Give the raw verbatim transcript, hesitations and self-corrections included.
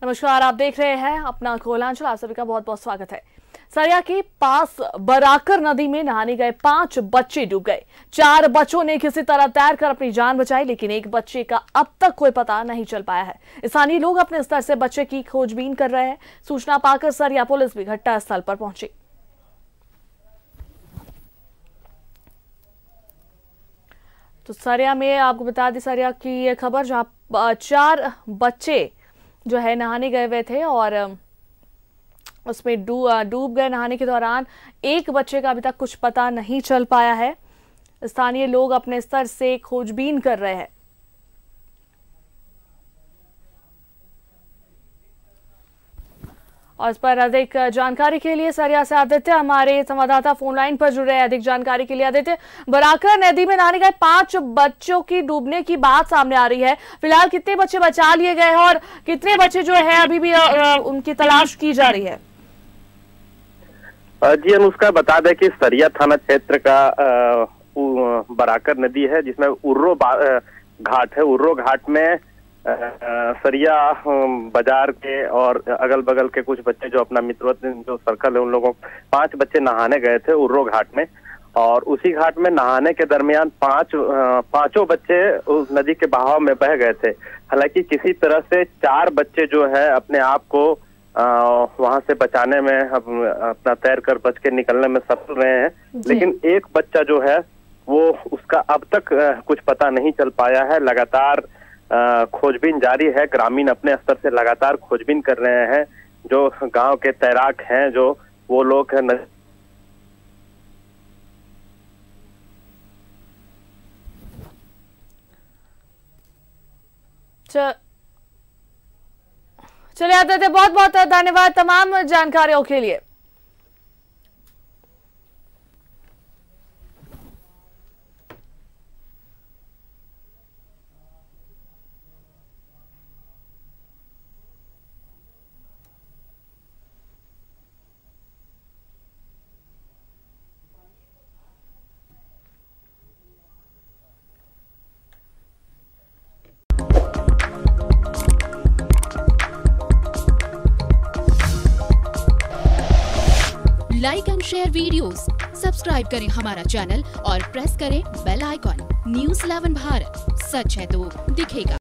नमस्कार, आप देख रहे हैं अपना कोलांचल। आप सभी का बहुत बहुत स्वागत है। सरिया के पास बराकर नदी में नहाने गए पांच बच्चे डूब गए। चार बच्चों ने किसी तरह तैरकर अपनी जान बचाई, लेकिन एक बच्चे का अब तक कोई पता नहीं चल पाया है। स्थानीय लोग अपने स्तर से बच्चे की खोजबीन कर रहे हैं। सूचना पाकर सरिया पुलिस भी घटनास्थल पर पहुंची। तो सरिया में आपको बता दें, सरिया की यह खबर जहां चार बच्चे जो है नहाने गए हुए थे और उसमें डू डूब गए। नहाने के दौरान एक बच्चे का अभी तक कुछ पता नहीं चल पाया है। स्थानीय लोग अपने स्तर से खोजबीन कर रहे हैं। और इस पर अधिक जानकारी के लिए सरिया से आदित्य हमारे संवाददाता फोन लाइन पर जुड़े हैं। अधिक जानकारी के लिए आदित्य, बराकर नदी में नहाने गए पांच बच्चों की डूबने की बात सामने आ रही है। फिलहाल कितने बच्चे बचा लिए गए हैं और कितने बच्चे जो है अभी भी उनकी तलाश की जा रही है? जी अनुष्का, बता दें कि सरिया थाना क्षेत्र का बराकर नदी है, जिसमें उर्रो घाट है। उर्रो घाट में सरिया बाजार के और अगल बगल के कुछ बच्चे जो अपना मित्र जो सर्कल है उन लोगों पांच बच्चे नहाने गए थे उर्रो घाट में। और उसी घाट में नहाने के दरमियान पांच पांचों बच्चे उस नदी के बहाव में बह गए थे। हालांकि किसी तरह से चार बच्चे जो है अपने आप को वहां से बचाने में अपना तैर कर बच के निकलने में सफल रहे हैं, लेकिन एक बच्चा जो है वो उसका अब तक कुछ पता नहीं चल पाया है। लगातार खोजबीन जारी है। ग्रामीण अपने स्तर से लगातार खोजबीन कर रहे हैं। जो गांव के तैराक हैं जो वो लोग न... च... चलिए आदित्य, बहुत बहुत धन्यवाद तमाम जानकारियों के लिए। Like and share videos, subscribe करें हमारा चैनल और प्रेस करें bell icon. News eleven Bharat, सच है तो दिखेगा।